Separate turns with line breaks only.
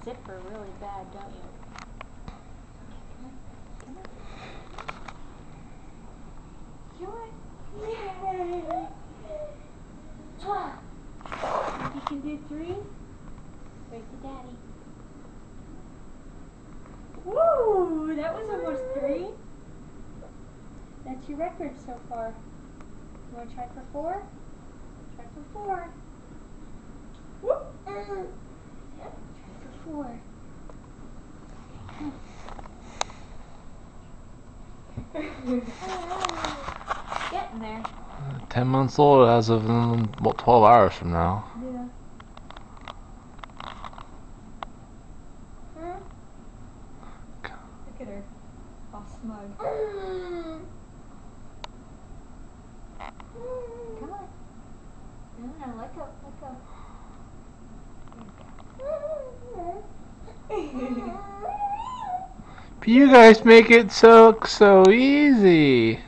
zipper really bad, don't you? Come on. Yay! You can do 3? Wait for Daddy. Woo! That was almost 3. That's your record so far. You want to try for 4? Try for 4. Whoop! Yep, try for 4. Getting there.
10 months old as of about 12 hours from now.
Yeah. Look at her. All smug. Come on. No, let go.
But you guys make it so easy.